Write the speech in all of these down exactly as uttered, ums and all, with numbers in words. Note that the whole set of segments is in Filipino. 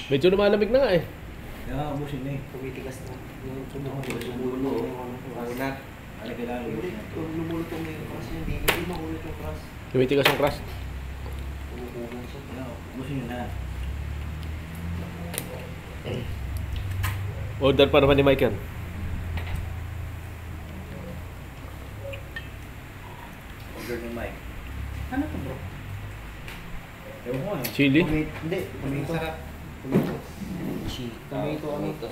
Medyo lumalamig na nga eh. Kaya ubusin na eh. Tumitigas na. Yung Ako, sumusunod diba yung yung ulo. ulo? Ano na? Ano kailangan Hindi, ubusin natin? kung lumulutong na yung crush niya, hindi, hindi makulit yung crush. Tumitigas yung crush. Tumukunan siya. Kaya ubusin nyo na. Order pa naman ni Michael. Order ni Mike. Ano to bro? Ewan ko eh. Chili. Tomato, hindi, tomato. Sarap. Tomato. Tomato, ano ito?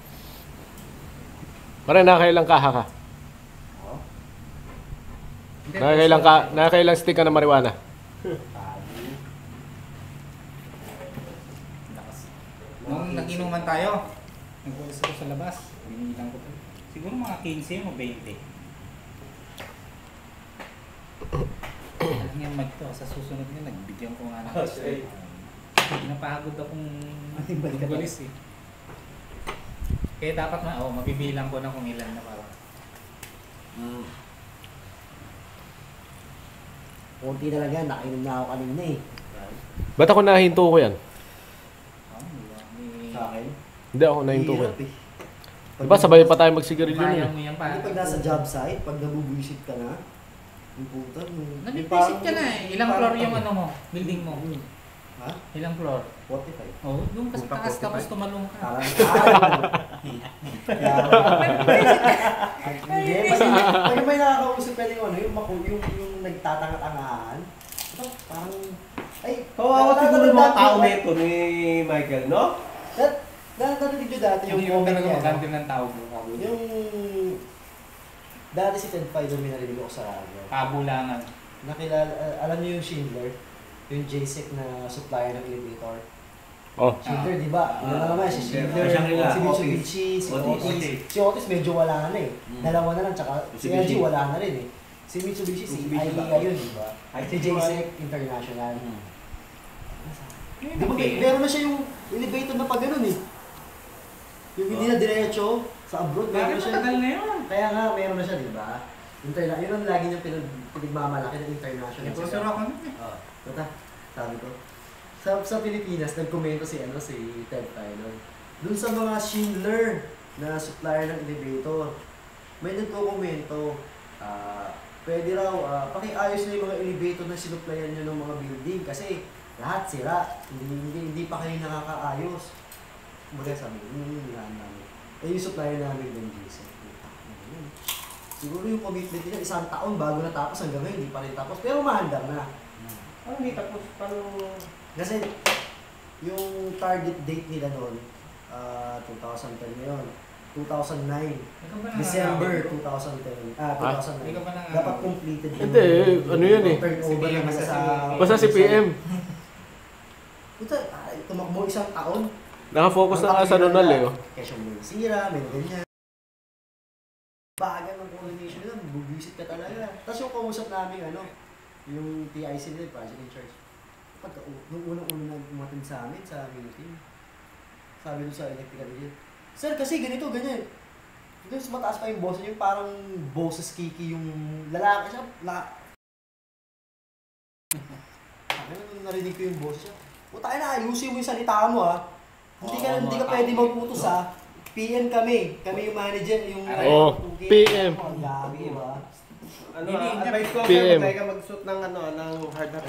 Parang nakakailang kaha ka. Oo. Hindi, Nakakailang ka, nakakailang stick ka ng marijuana. Lakas. Nung nag-inuman tayo, nagpulis ako sa labas. Binilang ko. Siguro mga fifteen o twenty. Alam niya mag to, sa susunod niya, nagbigyan ko nga ng Ah, sige. Napagod akong Balik ka gulis eh. Kaya dapat na, oh, mabibilang ko na kung ilan na parang. Mm. Kunti talaga, nakainom na ako kanina eh. Ba't ako nahinto ko yan? Oh, di ba? May- Sa akin. Hindi ako nahinto ko yan. Hirap eh. Diba sabay pa tayo magsigarilyo nun Kaya eh. mo yan pa. Hindi pag nasa job site, pag nabubuisit ka na, yung puta, yung... Nabibisit ka na eh. Ilang floor yung ano mo, building mo? Hmm. Ha? Ilang floor? forty-five. Oh, doon ka sa Puta, taas tapos forty-five. tumalong ka. Parang, ah, hindi, pag, pag may nakakausap ka yung ano, yung, maku, yung, yung nagtatanga-tangahan, ito, parang, ay, Kawawa siguro yung mga tao na ito ni Michael, no? Dat, dat, narinig nyo dati yung Hindi mo comment talaga niya, magkanto no? ng tao bro. Yung, dati si Ted Fido may narinig ako sa radyo. Kabulangan. Nakilala, uh, alam niyo yung Schindler? Yung J S E C na supplier ng elevator. Oh. Schindler, di ba? Yun na naman, si Schindler, Ah, Shangri-La, si Mitsubishi, si Otis. Otis. Si Otis medyo wala na eh. Mm. Dalawa na lang, tsaka si L G Mitsubishi. wala na rin eh. Si Mitsubishi, si Mitsubishi I E A ba? yun, di ba? Si J S E C International. Mm. Di ba, meron na siya yung elevator na pa ganun eh. Yung hindi na diretso sa abroad, meron Bakit na siya. matagal na yun? Kaya nga, meron na siya, di ba? Interna yun ang lagi niyang pinag pinagmamalaki ng international. Nagpusuro ako nun eh. Ah, bata, sabi ko. Sa, sa Pilipinas, nagkomento si, ano, si Ted Tyler. Dun sa mga Schindler na supplier ng elevator, may nagko-komento, ah, pwede raw, ah, pakiayos na yung mga elevator na sinuplayan nyo ng mga building kasi lahat sira, hindi, hindi, hindi pa kayo nakakaayos. Kumbaga sabi, yun yung hinihan namin. Eh yung supplier namin ng G S A. Siguro yung commitment nila, isang taon bago natapos hanggang ngayon, hindi pa rin tapos. Pero mahandang na. Ano hindi tapos? Paano? Kasi yung target date nila noon, uh, two thousand ten na yun. two thousand nine. Ikaw ba December nangangaw? two thousand ten. Ah, Ah? two thousand nine. Ikaw ba nangangaw? Dapat completed yun. Hindi, ano yun eh. Turnover Si P M, na basta sa... si- Basta si P M. Puta, ay, tumakbo isang taon. Nakafocus na nga sa Nonal eh. Oh. Kesyo may sira, may ganyan. Bagal ng coordination nila, bubisit ka talaga. Tapos yung kausap namin, ano, yung P I C nila, project in charge. Pagka, nung unang-unang na umatid sa amin, sa meeting, sabi doon sa electrical engineer, Sir, kasi ganito, ganyan. Doon mataas pa yung boss, yung parang boses kiki yung lalaki siya, la... Ano, nung narinig ko yung boss siya, puta ka na, ayusin mo yung salita mo ha. Hindi ka, Oo, hindi ka mga pwede tao. mag-utos ha. P M kami, kami yung manager, yung... Oo, P M. Ang gabi ba? Ano, Hindi, ah, advice ko, P M. P M. Huwag ka mag-suit ng ano, ng hard hat.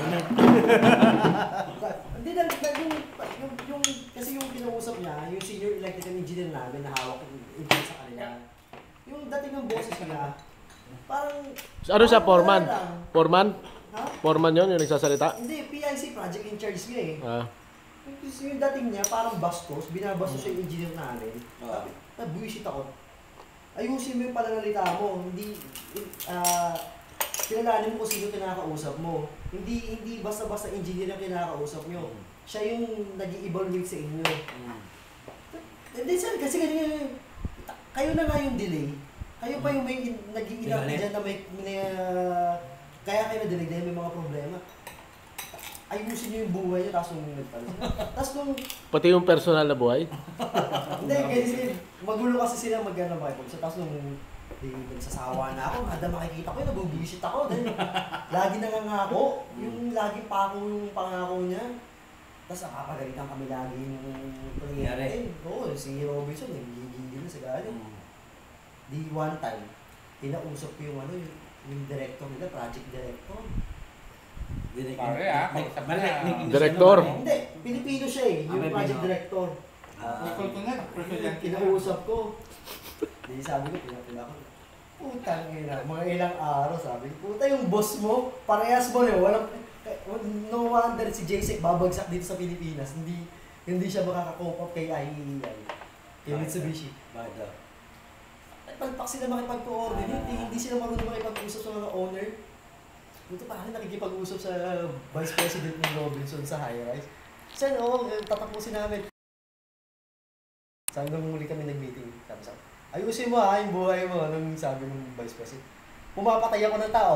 Hindi na, na- yung, yung, yung, kasi yung kinausap niya, yung senior electrical engineer namin na hawak yung influence sa kanila. Yung dating ng boses niya, parang... Ano siya, parang foreman? wala lang. Foreman? Ha? Foreman yun, yung nagsasalita? Hindi, P I C project in charge niya eh. Ah. Yung, yung dating niya, parang bastos, binabastos yung engineer namin. Ah. Sabi, nabuisit ako. Ayusin mo yung pananalita mo, hindi, ah, kilalanin mo kung sino kinakausap mo. Hindi hindi basta-basta engineer ang kinakausap nyo. Siya yung nag-i-evaluate sa inyo. Hindi sir, kasi ganyan, kayo na nga yung delay. Kayo pa yung may nag-iinap May dyan na may, may ah, kaya kayo na-delay dahil may mga problema. Ayusin nyo yung buhay nyo, tapos nung nagpalis. Tapos nung, Pati yung personal na buhay? hindi, kasi magulo kasi sila mag-ano ba ito. Tapos nung di, nagsasawa na ako, kada makikita ko yun, nabubisit ako. Dahil lagi nangangako, yung lagi pa ako yung pangako niya. Tapos nakapagalitan kami lagi yung player. Yari. Eh, oo, si Robinson, nagigigil na sa galit. Mm. Di one time, kinausap ko yung ano, yung, yung director nila, project director. Direct- Pare, ah, nag- kausap balik- na. nag- Director. ano, Hindi, Pilipino siya eh, yung Ah, project Pilipino. director. Ah. Purple ko na, purple yan. Kinausap ko. Di sabi ko, pinapila ko. Putang ina, mga ilang araw sabi ko, puta yung boss mo, parehas mo na, walang, no wonder si J-Sec babagsak dito sa Pilipinas, hindi hindi siya makaka-cope up kay I E E, kay Mitsubishi. Bakit daw? Palpak sila makipag-coordinate, eh, hindi sila marunong makipag-usap sa mga owner. Buti pa rin nakikipag-usap sa Vice President ng Robinson sa high-rise. Saan, oo, oh, tatapusin namin. Sabi nung muli kami nag-meeting, sabi sa ayusin mo ha, yung buhay mo, nung sabi ng Vice President. Pumapatay ako ng tao.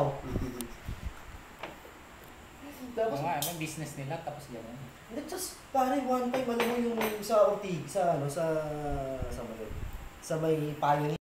Tapos, Oo nga, may business nila, tapos gano'n. hindi, just pare, one time, ano mo yung sa O T, sa ano, sa, sa, sa, sa may Pioneer.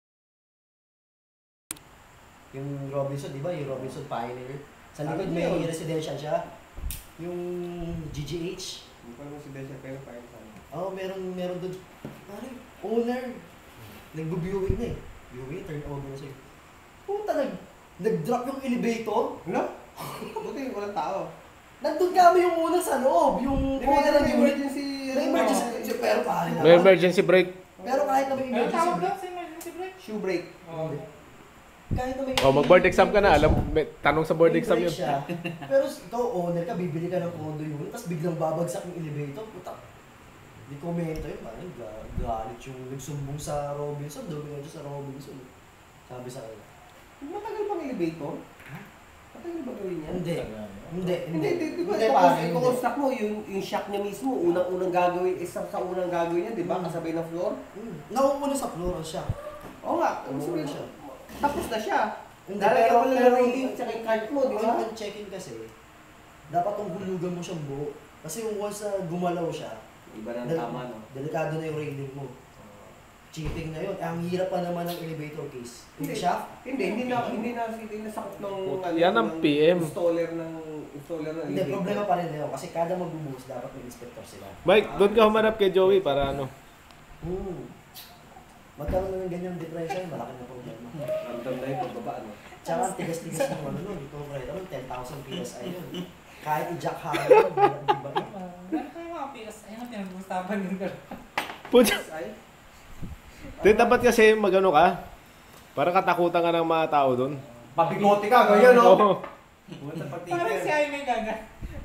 Yung Robinson, di ba? Yung Robinson Pioneer. Sa likod Ano may yun? residential siya. Yung G G H. Hindi pa naman si Desha, pero parang saan. Oo, oh, meron, meron doon. Pare, owner. Nagbo-viewing na eh. Viewing, turn over na sa'yo. Puta, nag, nag-drop yung elevator. Ano? Buti walang tao. Nandun kami yung una sa loob. Yung Hindi mo owner ng may unit. emergency. May emergency. Pero pare naman. May emergency brake. Pero kahit na may Ano emergency tawag brake. doon sa emergency brake? Shoe break. Oo. Kahit na may Oh, mag-board exam ka na. may Alam, brake may tanong sa board siya, exam may yun. brake siya. Pero ikaw, owner ka, bibili ka ng condo unit, tapos biglang babagsak yung elevator. Puta. Di komento yun. Parang ga- galit yung nagsumbong sa Robinson. Doon siya sa Robinson. Sabi sa kanya. Matagal pang elevator? Matagal ba gawin yan? Hindi. Hindi. Hindi, di, di ba? Hindi, Ito pare, kasi hindi. i-construct mo, yung, yung shock niya mismo, unang-unang gagawin, isang sa unang gagawin niya, di ba? Mm. Kasabay ng floor. Hmm. Nauuna sa floor siya. Oo nga, Oo, sabihin siya. mo, tapos na siya. Hindi, Lalagyan pero- mo lang pero- ng railing tsaka yung cart mo, di ba? Yung check-in kasi, dapat kung hulugan mo siyang buo. Kasi yung once na gumalaw siya, Iba na Dal- tama, no? delikado na yung railing mo. Cheating na yun. Eh, ang hirap pa naman ng elevator case. Hindi Hindi. siya? Hindi, hindi na, hindi na, hindi na sakop ng, ano, Yan ang ng P M. installer ng, installer ng Hindi, elevator. problema pa rin na yun. Kasi kada magbubuhos, dapat may inspector sila. Mike, doon ka humanap kay Joey para ano. Hmm. Magkaroon na ng ganyang differential, malaki na problema. Ramdam na yung pagbaba, no? Tsaka ang tigas-tigas ng ano nun, ito kaya naman, ten thousand P S I yun. Kahit i-jack high yun, di ba? Meron kayo mga P S I na pinag-uusapan yung gano'n. Putya. Ay, Di, dapat kasi magano ka. Para katakutan ka ng mga tao doon. pabigote ka, ganyan, no? Oo. Pumunta pati Parang si Jaime gaga.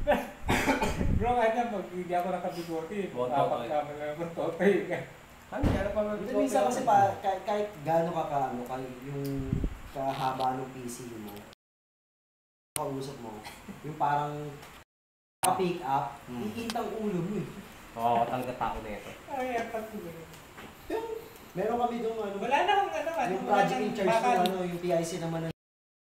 Bro, ano, pag hindi ako nakabigote, Boto, dapat okay. ka mga ng totoy ka. Ano, yan pa Hindi, minsan kasi pa, kahit, kahit gaano ka ka, ano, kahit yung kahaba ng P C mo, kausap mo, yung parang ka-pick up, Hmm. iintang ulo mo eh. Oo, talaga tao na ito. Ay, apat ko. Yung, meron kami doon, ano, Wala na akong ano, ano. yung wala project nang in charge bakal. ng ano, yung P I C naman ng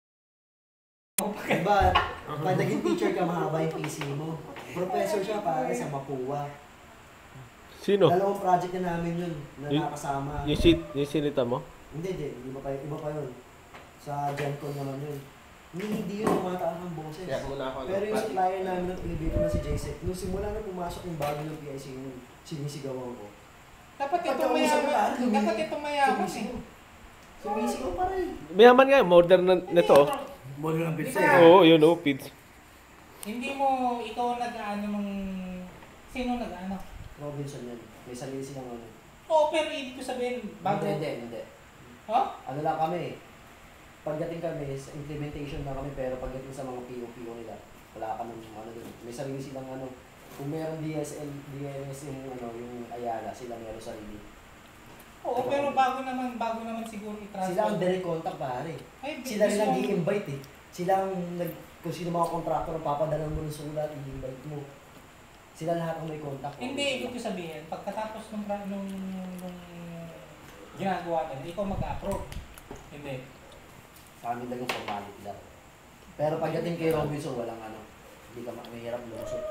diba, pag naging teacher ka, mahaba yung P C mo. Professor siya para sa Mapua. Sino? Dalawang project na namin yun, na Yung- nakasama. Yung, sit, yung sinita mo? Hindi, hindi. Iba pa, iba pa yun. Sa GenCon naman yun. Hindi, hindi yun tumataas ng boses. Kaya muna ako, Pero yung supplier namin ng elevator na si J-Sec, nung simula na pumasok yung bago ng P I C yung sinisigawan ko. Dapat ito Pagkausap mayaman. ka, lumi- Dapat ito mayaman eh. Sumisigaw. Sumisigaw pa rin. Mayaman nga, modern na nito. Bolo ng Di pizza. ba? Oo, yun oh, Pete. Hindi mo ikaw nag-ano ng... Sino nag-ano? Robinson yan. May sarili silang ano. Oo, pero ibig ko sabihin, bago... Hindi, hindi, hindi. Ha? Ano lang kami, pagdating kami, sa implementation na kami, pero pagdating sa mga P O P O nila, wala ka nang ano dun. May sarili silang ano, kung meron D S L, D N S yung ano, yung Ayala, sila meron sarili. Oo, pero bago naman, bago naman siguro i-transfer. Sila ang direct contact pare. Ay, Sila rin ang gusto ko- i-invite eh. Sila ang nag, kung sino mga kontraktor ang papadalan mo ng sulat, i-invite mo. Sila lahat ang may contact. Hindi, ibig ko sabihin, pagkatapos nung, pra- nung, nung ginagawa nila, ikaw mag-approve. Hindi. Sa amin lang yung formality lang. Pero pagdating kay Robinson, walang ano, hindi ka ma- mahirap lumusot.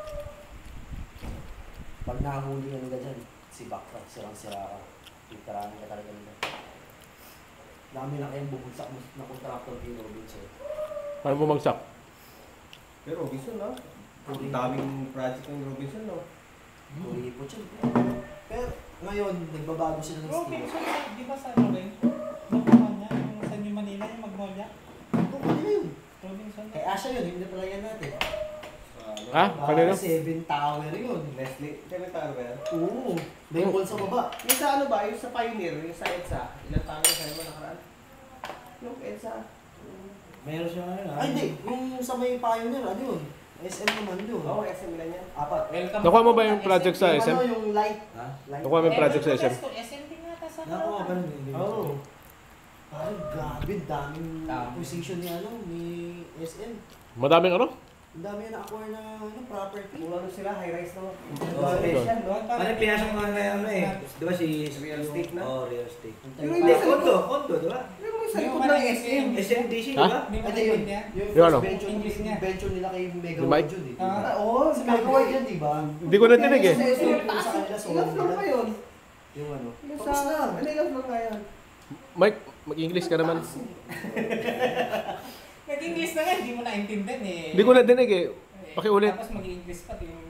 Pag nahuli ka nila dyan, si Bakra, sirang-sira ka. Itarami ka talaga nila. Dami na kayong bubagsak mo na kontraktor kay Robinson. Paano bumagsak? Pero Robinson, no? Puri- Ang daming project ng Robinson, no? Kuripot siya. Pero ngayon, nagbabago sila ng style. Robinson, di ba sa ano rin? Nakuha niya, yung sa New Manila, yung Magnolia. Ito, kanina yun. Robinson. Kay Asha yun, hindi pala yan natin. Ha? Kanino? Seven Tower yun. Leslie, kaya tao ba yan? Oo. May wall sa baba. Yung sa ano ba, yung sa Pioneer, yung sa EDSA, ilang taon yung sa'yo mo nakaraan? Yung EDSA. Meron siya ano Ay, hindi. Yung sa may Pioneer, ano yun? S M naman yun. Oo, S M ilan yan? Apat. Welcome. Nakuha mo ba yung project sa Yung S M? ano, yung light. Ha? Light. Nakuha mo yung project sa S M? S M din yata sa Nakuha pa rin. hindi Oo. ko- Ay, grabe. Daming Dami. acquisition ni ano, ni S M. Madaming ano? Ang dami na acquire na ano, property. Kung ano sila, high-rise no? Oo. Special, no? Parang pinasok mo na ano eh. Di ba si... Real estate na? Oo, real estate. Pero Hindi, hindi sa kondo, kondo, di ba? Pero may sa Yung likod mga ng S M. S M D C, di Ha? ba? Hindi mo Ano yun? niya? Yung Yung ano? first venture, English niya. venture nila kay Mega Yung Mike? World yun eh. Ah. Oo, Si Mega World yan, di ba? Hindi ko natinig eh. Sa S M, Yung sa kanila, taas. so, Ilang floor pa yun? Yung ano. Yung Tapos sa... na. Ano ilang floor nga yun? Mike, mag-English ka naman. Nag-English na nga, hindi mo naintindihan eh. Hindi ko natinig eh. Eh, Pakiulit. Tapos mag-English pa din.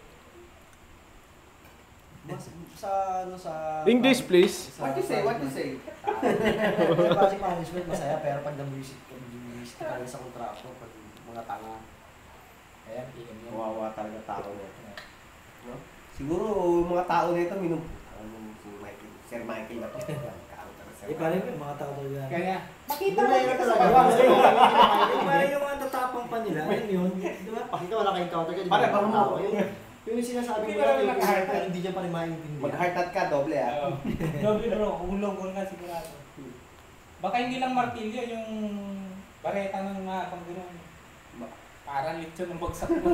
Mas, sa ano sa... English, please. sa What you say? What you say? Sa project management masaya pero pag nabuisit ka, nabuisit ka talaga sa kontrakto pag mga tanga. Ayan, iyan yun. Kawawa talaga tao na ito. No? Siguro mga tao nito minum ano si Michael, Sir Michael na to. Kaunta na Sir Eh, parang yung mga tao talaga. Kaya, makita Hindi mo na yun dito sa talaga. baba. Eh, parang yung mga tatapang pa nila, yun yun. Di ba? Pakita wala kayong counter ka. Pare, baka mo. Yung, yung sinasabi Hindi mo ka lang naman yung naka-heart. pero hindi niya pa rin maintindihan. Mag-heart ka doble ah. Oo. Doble bro, ulong ko nga sigurado. Baka hindi lang martilyo, yung bareta ng mga pang gano'n. Parang lechon ng bagsak mo.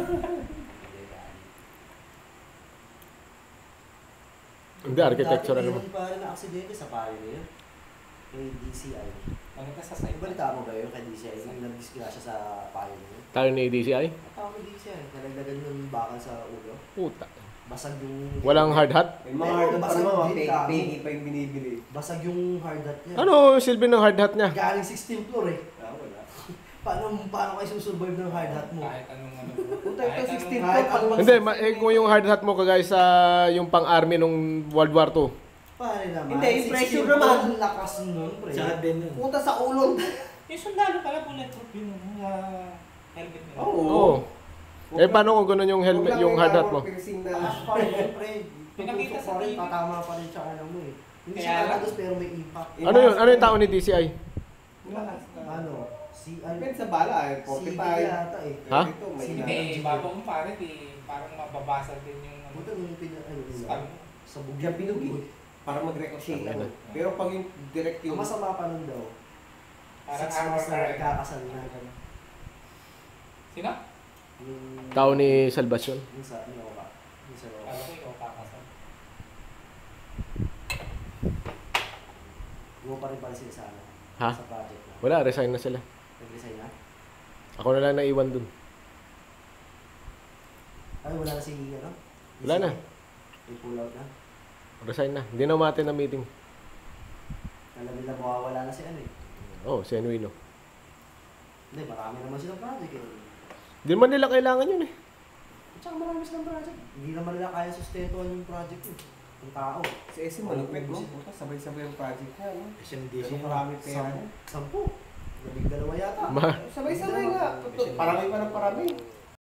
Hindi, architecture ano mo. Dati meron pa rin na aksidente sa Pioneer. Kay D C I. Maganda sa side. Balita mo ba yun kay D C I? Yung nag-disgrasya sa Pioneer. Tayo ni D C I? Tawag kay D C I. Nalagdagan yung bakal sa ulo. Puta. Basag yung... Walang hard hat? May mga hard pa Basag naman, din, mga gago. pengi pa yung binibili. Basag yung hard hat niya. Ano yung silbi ng hard hat niya? Galing sixteenth floor eh. Ah, wala. Paano, paano kayo susurvive ng hard hat mo? Kahit anong ano bro. Punta ito, Kahit anong- sixteen Kahit floor. anong- Hindi, ma- eh, kung yung hard hat mo kagaya sa yung pang-army nung World War Two. Pare naman. Hindi, yung sixteenth pressure floor, naman. ang lakas nun, pre. Sa din yun. Punta sa ulong. Yung sundalo pala bulletproof yun. Yung uh, helmet nila. Oo. Oo. Eh, paano kung ganun yung helmet, yung hard hat mo? Piercing na. Taas pa rin, pre. Pinakita Tutusok sa pa rin, T V. tatama pa rin sa ano mo eh. Hindi Kaya siya lang. katados pero may impact. Ano yun? Ano yung tao ni D C I? Ano? Si ano? Depende sa bala eh. Si forty-five. yata eh. Ha? Ito, may Si- na- Hindi, bago kong pare, di, parang mababasa din yung ano. Buta nung pina... Ano Scam. nila? Sa bugyan Diyan pinugi. Para mag-ricochet lang. Pero pag yung direct Ang yung... masama pa nun daw. Parang Six armor months na car. nagkakasal na. Sino? Yung... Tao ni Salvacion. Yung sa... Yung Oka. Yung sa Oka. Kala ko ikaw kakasal. Gumawa pa rin pala sila sa ano. Ha? Sa project na. Wala, resign na sila. Nag-resign na. Ako na lang naiwan dun. Ay, wala na si ano? Wala na. May pull out na. Resign na. Hindi na umate na meeting. Alam nila mawawala na si ano eh. Oh, si Enuino. Hindi, marami naman silang project eh. Hindi man nila kailangan yun eh. At saka marami silang project. Hindi naman nila kaya sustentuhan yung project eh. Yung tao. Si S M malupit mo. Puta, sabay-sabay yung project niya. No? S M D C. Kasi marami pera. Sam- Sampu. Labing dalawa yata. Ma Sabay-sabay nga. Parami pa ng parami.